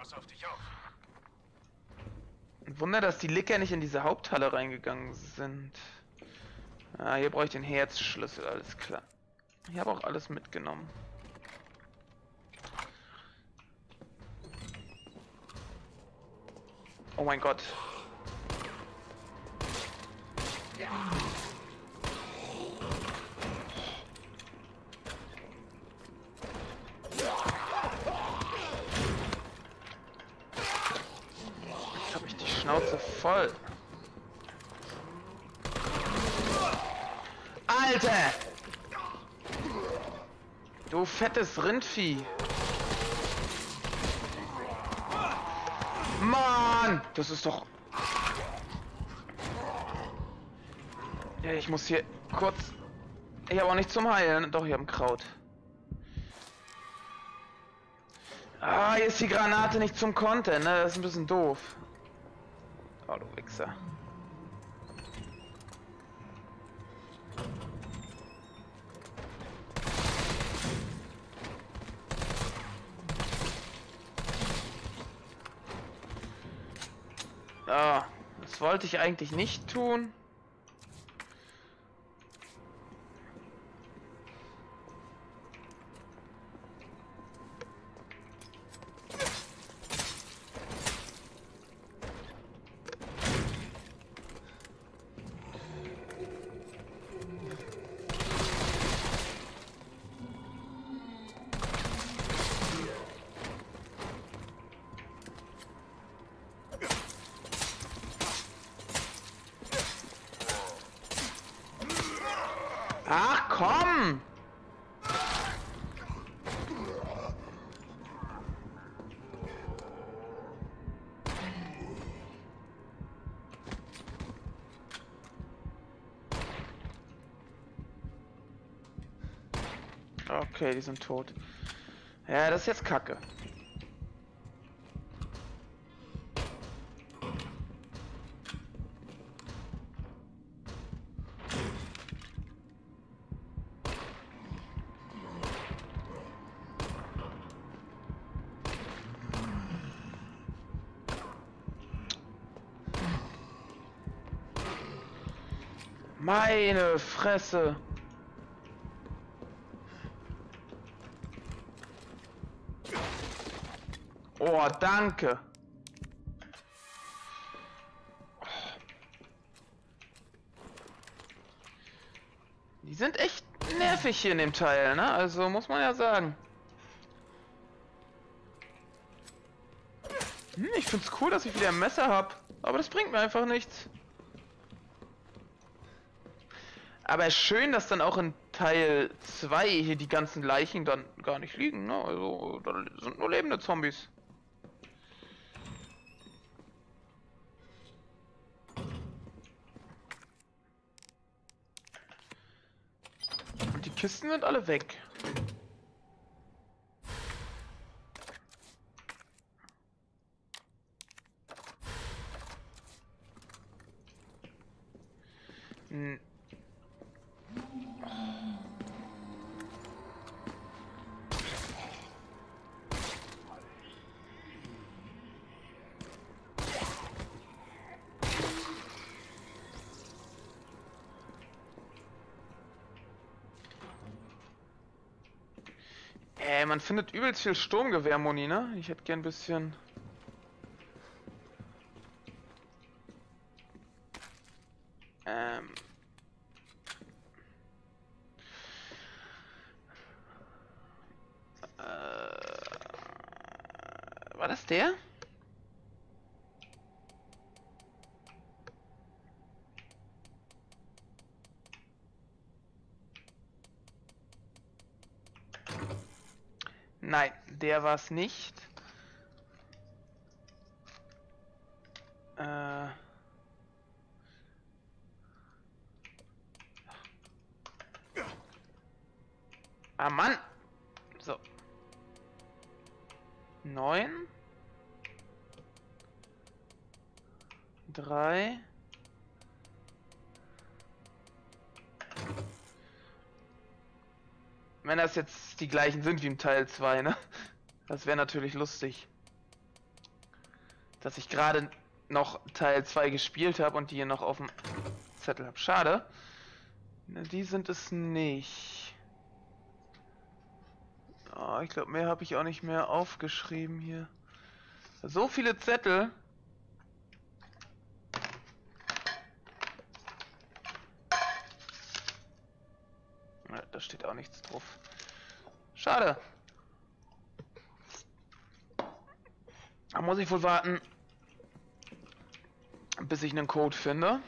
Pass auf dich auf. Ein Wunder, dass die Licker nicht in diese Haupthalle reingegangen sind. Ah, hier brauche ich den Herzschlüssel, alles klar. Ich habe auch alles mitgenommen. Oh mein Gott. Jetzt habe ich die Schnauze voll. Alter! Du fettes Rindvieh! Mann! Das ist doch... Ja, ich muss hier kurz... Ich habe auch nicht zum Heilen. Doch, ich habe ein Kraut. Ah, hier ist die Granate nicht zum Kontern, ne? Das ist ein bisschen doof. Oh, du Wichser. Ah, das wollte ich eigentlich nicht tun. Ach komm! Okay, die sind tot. Ja, das ist jetzt Kacke. Meine Fresse! Oh, danke! Die sind echt nervig hier in dem Teil, ne? Also muss man ja sagen. Ich find's cool, dass ich wieder ein Messer hab, aber das bringt mir einfach nichts. Aber schön, dass dann auch in Teil 2 hier die ganzen Leichen dann gar nicht liegen, ne? Also, da sind nur lebende Zombies. Und die Kisten sind alle weg. Hm. Man findet übelst viel Sturmgewehrmuni, ne? Ich hätte gern ein bisschen... War das der? Nein, der war es nicht. Ah, Mann! So. 9. 3. Wenn das jetzt die gleichen sind wie im Teil 2, ne? Das wäre natürlich lustig. dass ich gerade noch Teil 2 gespielt habe und die hier noch auf dem Zettel habe. Schade. Na, die sind es nicht. Oh, ich glaube, mehr habe ich auch nicht mehr aufgeschrieben hier. So viele Zettel. Ja, da steht auch nichts drauf. Schade. Da muss ich wohl warten, bis ich einen Code finde.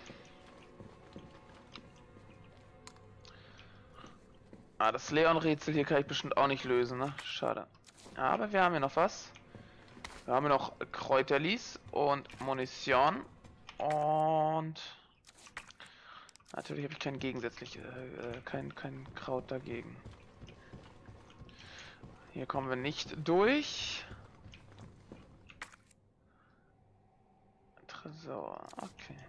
Ah, das Leon-Rätsel hier kann ich bestimmt auch nicht lösen, ne? Schade. Aber wir haben hier noch was. Wir haben hier noch Kräuterlis und Munition. Und natürlich habe ich kein Kraut dagegen. Hier kommen wir nicht durch. Tresor, okay.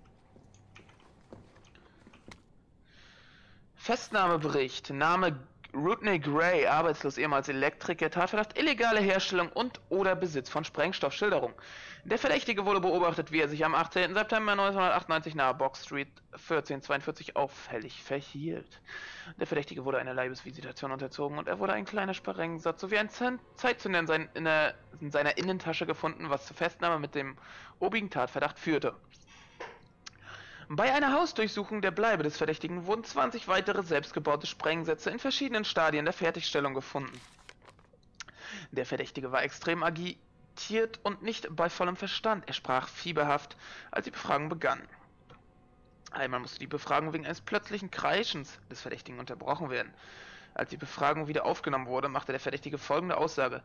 Festnahmebericht. Name Rodney Gray, arbeitslos, ehemals Elektriker, Tatverdacht, illegale Herstellung und oder Besitz von Sprengstoff. Schilderung. Der Verdächtige wurde beobachtet, wie er sich am 18. September 1998 nahe Box Street 1442 auffällig verhielt. Der Verdächtige wurde einer Leibesvisitation unterzogen und er wurde ein kleiner Sprengsatz sowie ein Zeitzünder in seiner Innentasche gefunden, was zur Festnahme mit dem obigen Tatverdacht führte. Bei einer Hausdurchsuchung der Bleibe des Verdächtigen wurden 20 weitere selbstgebaute Sprengsätze in verschiedenen Stadien der Fertigstellung gefunden. Der Verdächtige war extrem agitiert und nicht bei vollem Verstand. Er sprach fieberhaft, als die Befragung begann. Einmal musste die Befragung wegen eines plötzlichen Kreischens des Verdächtigen unterbrochen werden. Als die Befragung wieder aufgenommen wurde, machte der Verdächtige folgende Aussage.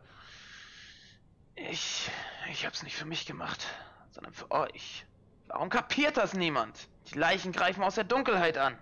Ich hab's nicht für mich gemacht, sondern für euch. Warum kapiert das niemand? Die Leichen greifen aus der Dunkelheit an.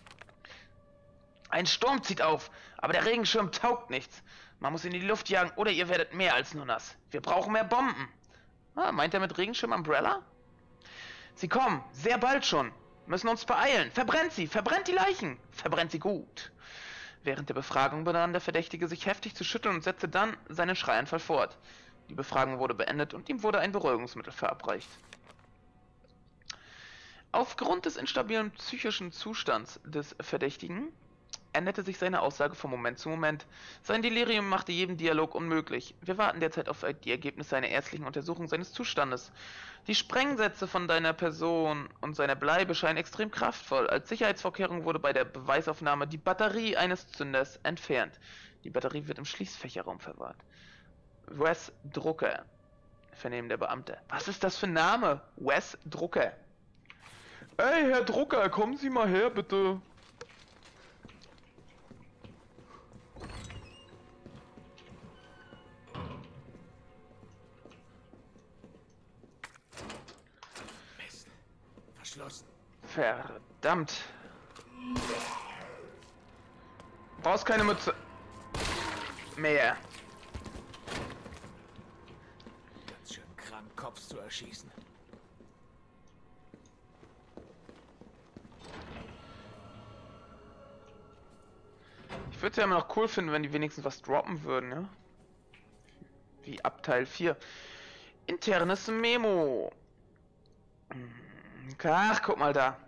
Ein Sturm zieht auf, aber der Regenschirm taugt nichts. Man muss in die Luft jagen oder ihr werdet mehr als nur nass. Wir brauchen mehr Bomben. Ah, meint er mit Regenschirm Umbrella? Sie kommen, sehr bald schon. Müssen uns beeilen. Verbrennt sie, verbrennt die Leichen. Verbrennt sie gut. Während der Befragung begann der Verdächtige sich heftig zu schütteln und setzte dann seinen Schreianfall fort. Die Befragung wurde beendet und ihm wurde ein Beruhigungsmittel verabreicht. Aufgrund des instabilen psychischen Zustands des Verdächtigen änderte sich seine Aussage von Moment zu Moment. Sein Delirium machte jeden Dialog unmöglich. Wir warten derzeit auf die Ergebnisse einer ärztlichen Untersuchung seines Zustandes. Die Sprengsätze von deiner Person und seiner Bleibe scheinen extrem kraftvoll. Als Sicherheitsvorkehrung wurde bei der Beweisaufnahme die Batterie eines Zünders entfernt. Die Batterie wird im Schließfächerraum verwahrt. Wes Drucker, vernehmen der Beamte. Was ist das für ein Name? Wes Drucker. Hey, Herr Drucker, kommen Sie mal her, bitte. Mist. Verschlossen. Verdammt. Brauchst keine Mütze. Mehr. Ganz schön krank, Kopf zu erschießen. Ich würde es ja immer noch cool finden, wenn die wenigstens was droppen würden, ja? Wie ab Teil 4. Internes Memo. Ach, guck mal da.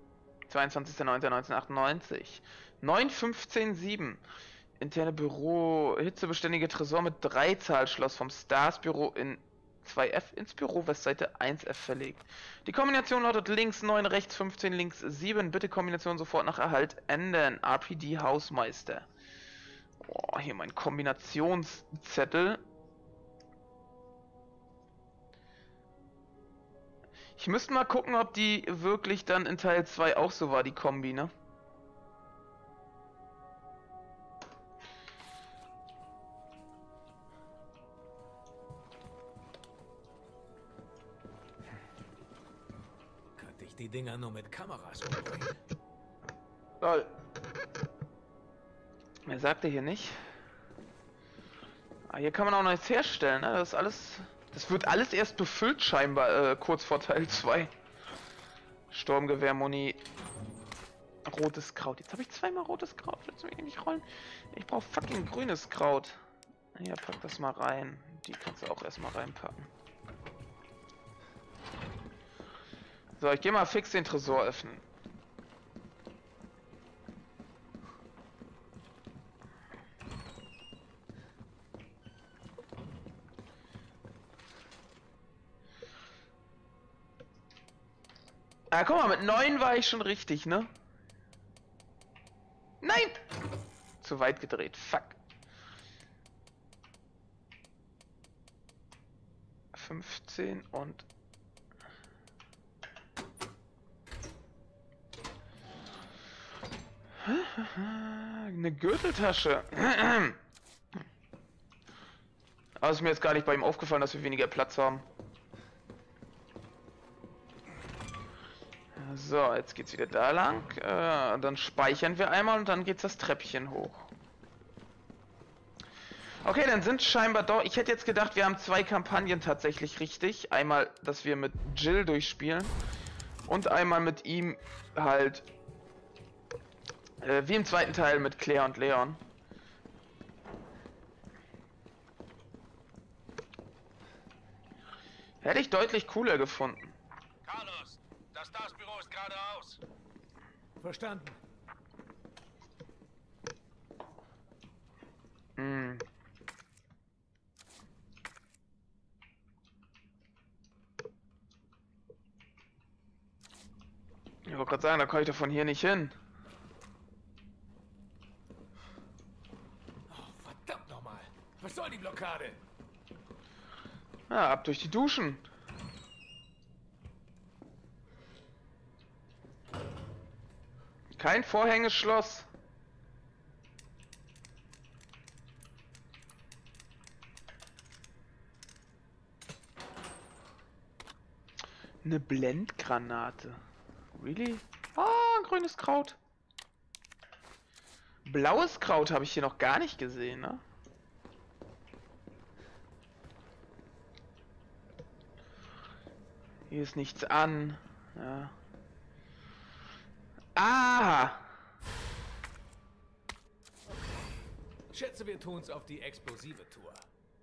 22.09.1998. 9.15.7. Interne Büro. Hitzebeständige Tresor mit 3-Zahl-Schloss vom Stars Büro in 2F ins Büro Westseite 1F verlegt. Die Kombination lautet links 9, rechts 15, links 7. Bitte Kombination sofort nach Erhalt ändern. RPD Hausmeister. Oh, hier mein Kombinationszettel. Ich müsste mal gucken, ob die wirklich dann in Teil 2 auch so war, die Kombi, ne? Könnte ich die Dinger nur mit Kameras umbringen? Lol. Mehr sagt er hier nicht. Ah, hier kann man auch noch nichts herstellen, ne? Das ist alles... Das wird alles erst befüllt scheinbar, kurz vor Teil 2. Sturmgewehr, Muni. Rotes Kraut. Jetzt habe ich zweimal rotes Kraut. Willst du mich nicht rollen? Ich brauche fucking grünes Kraut. Hier, pack das mal rein. Die kannst du auch erstmal reinpacken. So, ich gehe mal fix den Tresor öffnen. Ah, guck mal, mit 9 war ich schon richtig, ne? Nein! Zu weit gedreht, fuck. 15 und... Eine Gürteltasche. Aber ist mir jetzt gar nicht bei ihm aufgefallen, dass wir weniger Platz haben. So, jetzt geht's wieder da lang. Dann speichern wir einmal und dann geht's das Treppchen hoch. Okay, dann sind scheinbar doch... Ich hätte jetzt gedacht, wir haben 2 Kampagnen tatsächlich richtig. Einmal, dass wir mit Jill durchspielen. Und einmal mit ihm halt... wie im zweiten Teil mit Claire und Leon. Hätte ich deutlich cooler gefunden. Carlos, das Stars-Büro ist geradeaus. Verstanden. Hm. Ich wollte gerade sagen, da komme ich doch von hier nicht hin. Oh, verdammt nochmal. Was soll die Blockade? Ja, ab durch die Duschen. Kein Vorhängeschloss. Eine Blendgranate. Really? Ah, grünes Kraut. Blaues Kraut habe ich hier noch gar nicht gesehen, ne? Hier ist nichts an. Ja. Aha! Schätze, wir tun's auf die explosive Tour.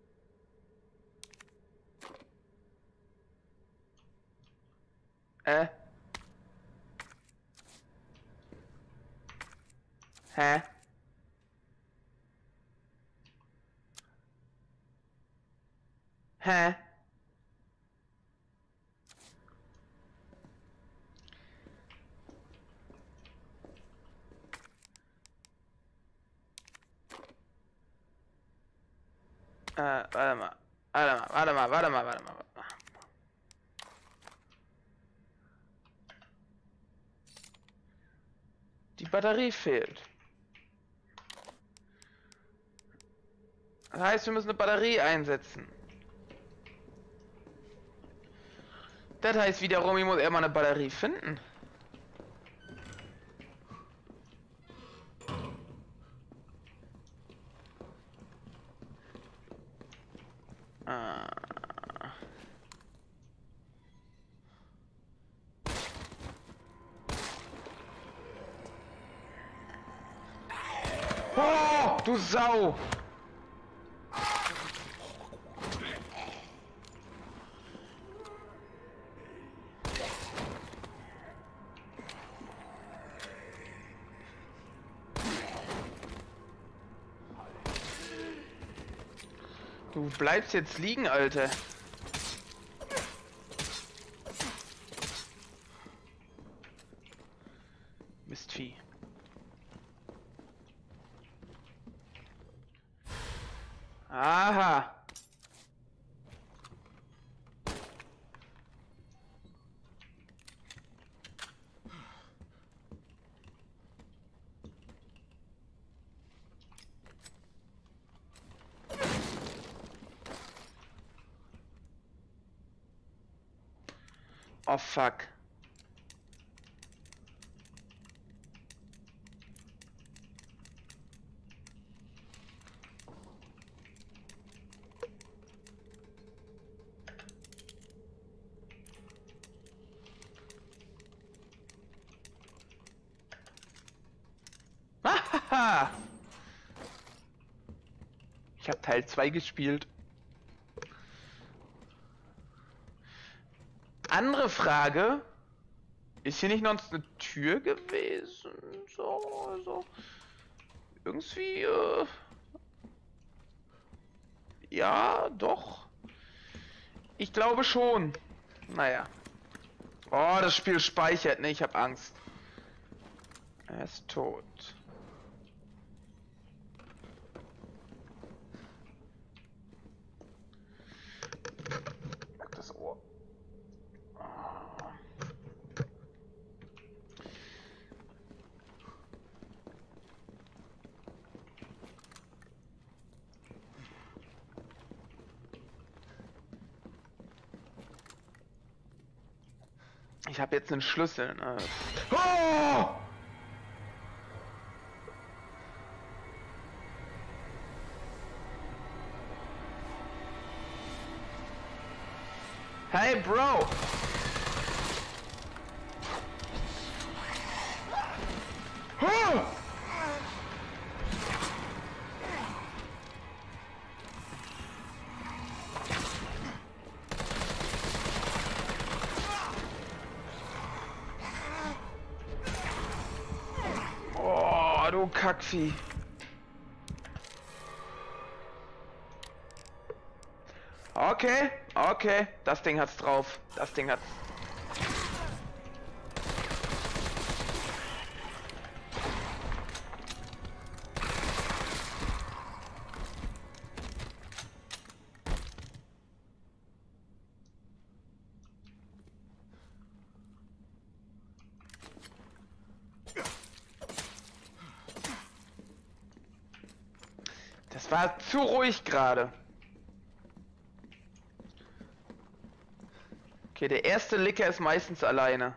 Hä? Hä? Warte mal. Warte mal. Die Batterie fehlt. Das heißt, wir müssen eine Batterie einsetzen. Das heißt wiederum, ich muss erstmal eine Batterie finden. Oh, du Sau! Du bleibst jetzt liegen, Alter. Mistvieh. Aha. Oh fuck. Hahaha. Ich habe Teil 2 gespielt. Andere Frage. Ist hier nicht noch eine Tür gewesen? So, also. Irgendwie, ja, doch. Ich glaube schon. Naja. Oh, das Spiel speichert, ne? Ich hab Angst. Er ist tot. Das Ohr. Ich habe jetzt einen Schlüssel. Ne? Oh! Hey, Bro! Oh! Oh, du Kackvieh. Okay, okay. Das Ding hat's drauf. Das Ding hat's. Das war zu ruhig gerade. Okay, der erste Licker ist meistens alleine.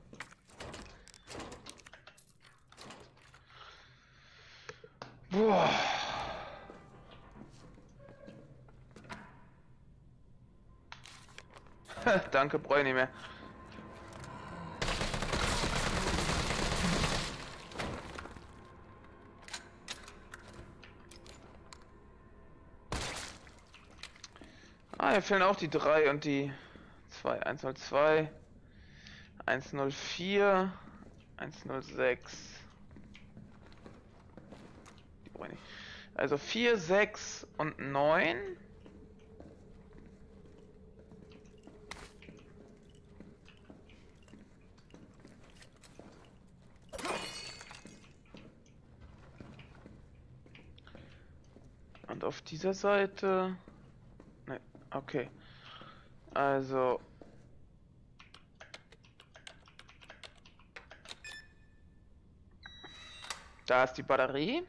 Boah. Danke, brauche ich nicht mehr. Ah, hier fehlen auch die 3 und die 2. 102, 104, 106. Die brauche ich nicht. Also 4, 6 und 9. Und auf dieser Seite. Ne, okay. Also. Da ist die Batterie.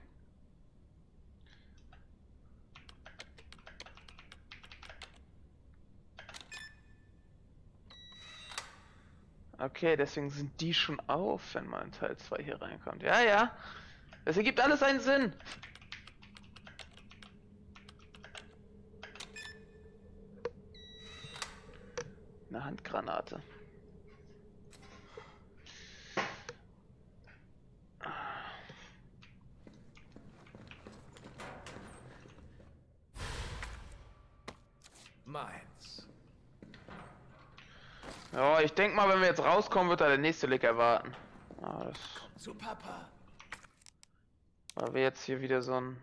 Okay, deswegen sind die schon auf, wenn man in Teil 2 hier reinkommt. Ja, ja. Das ergibt alles einen Sinn. Eine Handgranate. Meins. Ja, ich denke mal, wenn wir jetzt rauskommen, wird da der nächste Lick erwarten. Ah, das. Zu Papa. Weil wir jetzt hier wieder so ein.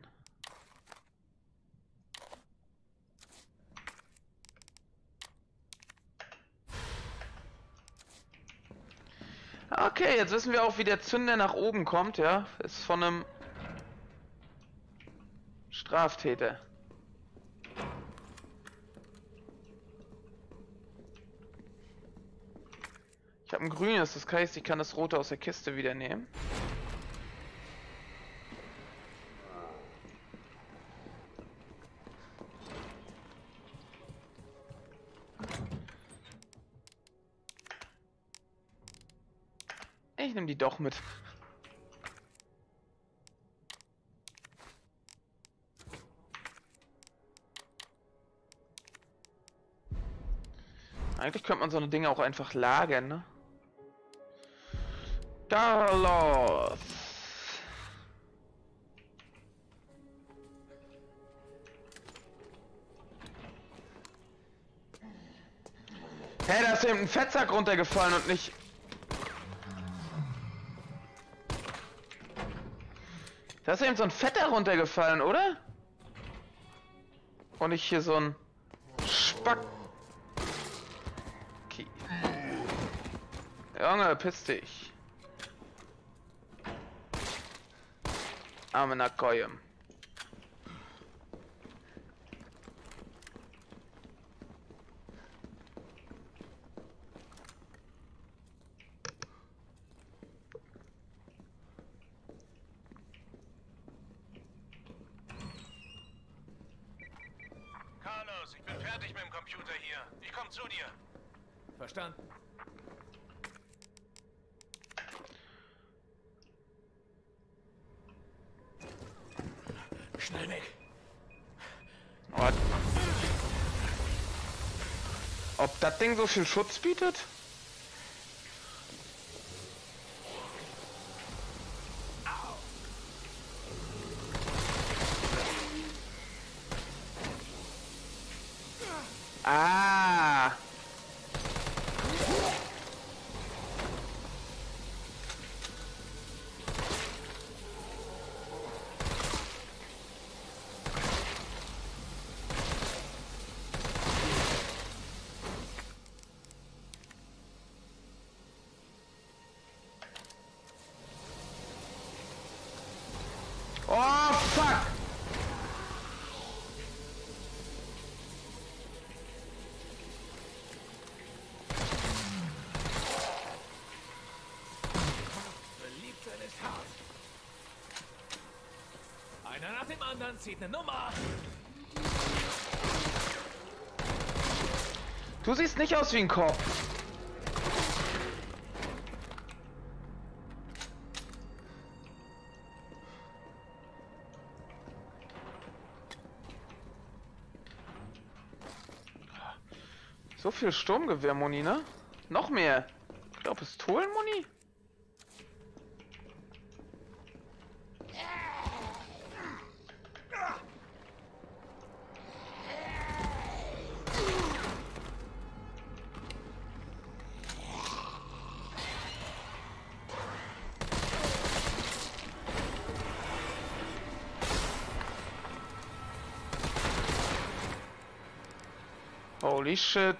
Okay, jetzt wissen wir auch, wie der Zünder nach oben kommt, ja. Ist von einem Straftäter. Ich habe ein grünes, das heißt, ich kann das rote aus der Kiste wieder nehmen. Ich nehme die doch mit. Eigentlich könnte man so eine Dinge auch einfach lagern, ne? Carlos! Hey, da ist eben ein Fettsack runtergefallen und nicht... Da ist eben so ein Fetter runtergefallen, oder? Und nicht hier so ein Spack. Okay. Junge, piss dich. Arme Nakoyim. Carlos, ich bin fertig mit dem Computer hier. Ich komme zu dir. Verstanden. Schnell weg. Ob das Ding so viel Schutz bietet? Ah. Oh, fuck! Beliebtheit ist hart. Einer nach dem anderen zieht eine Nummer. Du siehst nicht aus wie ein Kopf. So viel Sturmgewehr-Muni, ne? Noch mehr. Ich glaube, Pistolen-Muni? Holy shit.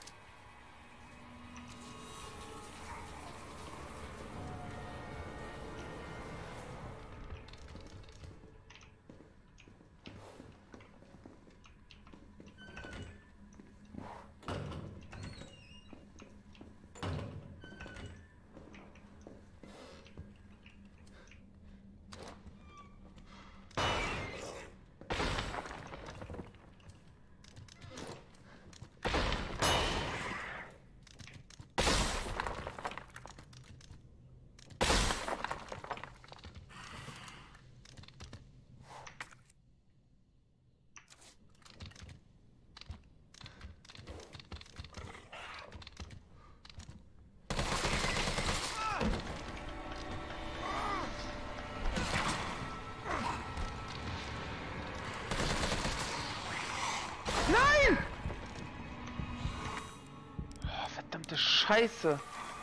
Nein! Oh, verdammte Scheiße.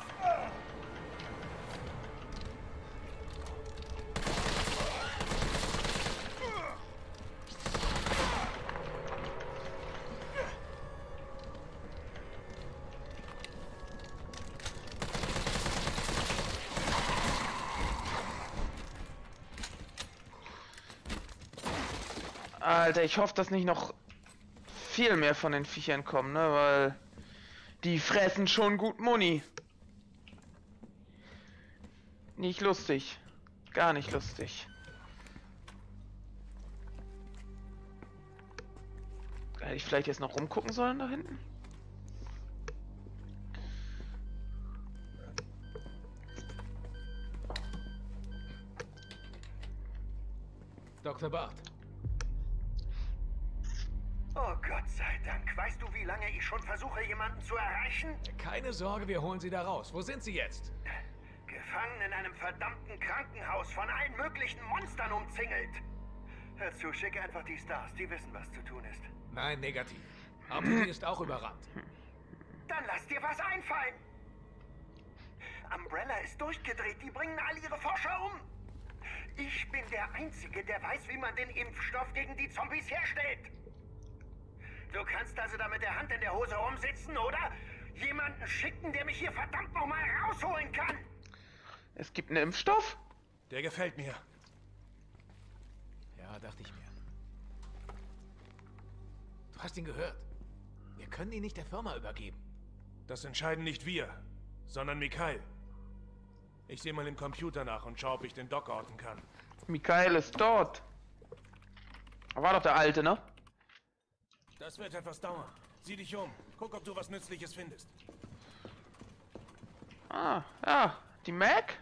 Alter, ich hoffe, dass nicht noch viel mehr von den Viechern kommen, ne, weil die fressen schon gut Muni. Nicht lustig. Gar nicht lustig. Hätte ich vielleicht jetzt noch rumgucken sollen da hinten? Dr. Bart. Oh Gott sei Dank. Weißt du, wie lange ich schon versuche, jemanden zu erreichen? Keine Sorge, wir holen Sie da raus. Wo sind Sie jetzt? Gefangen in einem verdammten Krankenhaus, von allen möglichen Monstern umzingelt. Hör zu, schicke einfach die Stars. Die wissen, was zu tun ist. Nein, negativ. Amelie ist auch überrannt. Dann lass dir was einfallen. Umbrella ist durchgedreht. Die bringen all ihre Forscher um. Ich bin der Einzige, der weiß, wie man den Impfstoff gegen die Zombies herstellt. Du kannst also da mit der Hand in der Hose rumsitzen, oder? Jemanden schicken, der mich hier verdammt nochmal rausholen kann. Es gibt einen Impfstoff? Der gefällt mir. Ja, dachte ich mir. Du hast ihn gehört. Wir können ihn nicht der Firma übergeben. Das entscheiden nicht wir, sondern Mikhail. Ich sehe mal im Computer nach und schaue, ob ich den Doc orten kann. Mikhail ist dort. War doch der Alte, ne? Das wird etwas dauern. Sieh dich um. Guck, ob du was Nützliches findest. Ah, ja. Die Mac?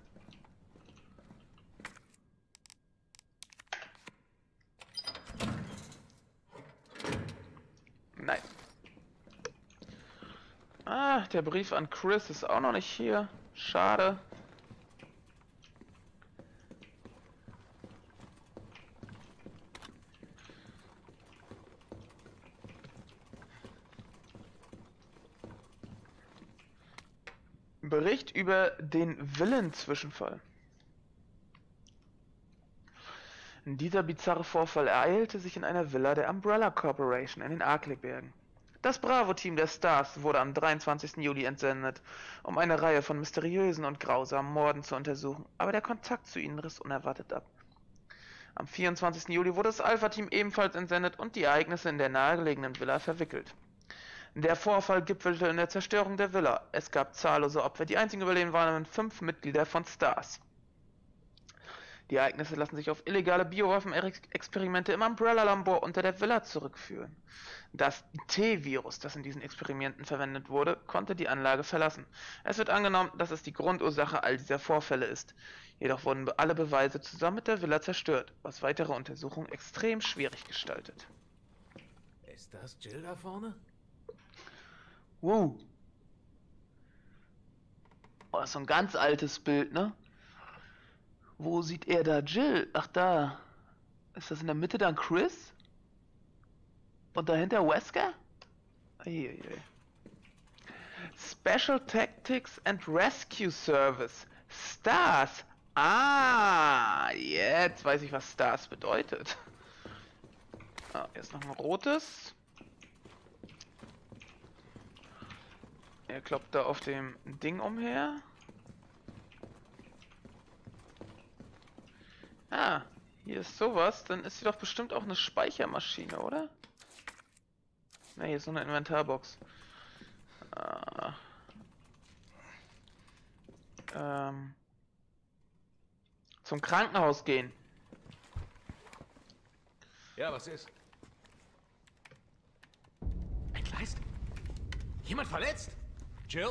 Nein. Ah, der Brief an Chris ist auch noch nicht hier. Schade. Bericht über den Villen-Zwischenfall. Dieser bizarre Vorfall ereilte sich in einer Villa der Umbrella Corporation in den Arkley-Bergen. Das Bravo-Team der Stars wurde am 23. Juli entsendet, um eine Reihe von mysteriösen und grausamen Morden zu untersuchen, aber der Kontakt zu ihnen riss unerwartet ab. Am 24. Juli wurde das Alpha-Team ebenfalls entsendet und die Ereignisse in der nahegelegenen Villa verwickelt. Der Vorfall gipfelte in der Zerstörung der Villa. Es gab zahllose Opfer. Die einzigen Überlebenden waren 5 Mitglieder von Stars. Die Ereignisse lassen sich auf illegale Biowaffen-Experimente im Umbrella-Labor unter der Villa zurückführen. Das T-Virus, das in diesen Experimenten verwendet wurde, konnte die Anlage verlassen. Es wird angenommen, dass es die Grundursache all dieser Vorfälle ist. Jedoch wurden alle Beweise zusammen mit der Villa zerstört, was weitere Untersuchungen extrem schwierig gestaltet. Ist das Jill da vorne? Wow. Oh, das ist so ein ganz altes Bild, ne? Wo sieht er da Jill? Ach, da. Ist das in der Mitte dann Chris? Und dahinter Wesker? Eieiei. Special Tactics and Rescue Service. Stars. Ah, jetzt weiß ich, was Stars bedeutet. Ah, jetzt noch ein rotes. Er kloppt da auf dem Ding umher. Ah, hier ist sowas. Dann ist hier doch bestimmt auch eine Speichermaschine, oder? Ne, hier ist so eine Inventarbox. Zum Krankenhaus gehen. Ja, was ist? Entgleist? Jemand verletzt? Jill?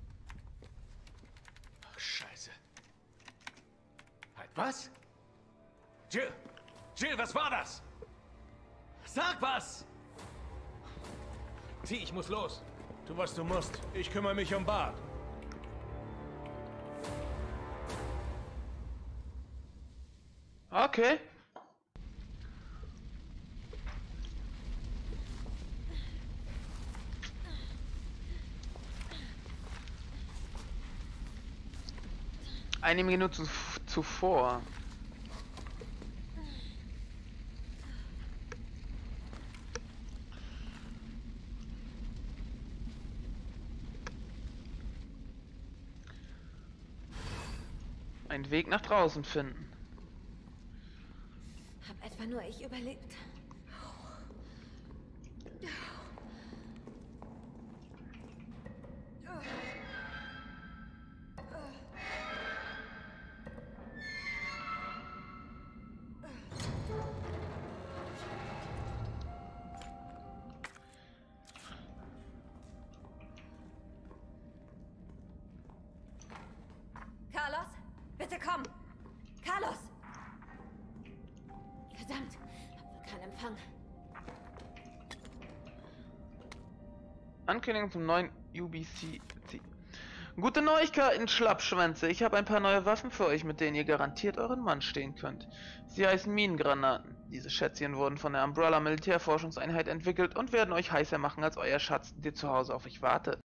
Ach, Scheiße. Halt, was? Jill! Jill, was war das? Sag was! T, ich muss los. Tu, was du musst. Ich kümmere mich um Bart. Okay. Eine Minute zuvor. Einen Weg nach draußen finden. Hab etwa nur ich überlebt. Carlos, bitte komm! Carlos! Verdammt, hab wohl keinen Empfang. Ankündigung zum neuen UBC. Gute Neuigkeiten, Schlappschwänze. Ich habe ein paar neue Waffen für euch, mit denen ihr garantiert euren Mann stehen könnt. Sie heißen Minengranaten. Diese Schätzchen wurden von der Umbrella Militärforschungseinheit entwickelt und werden euch heißer machen als euer Schatz, der zu Hause auf euch wartet.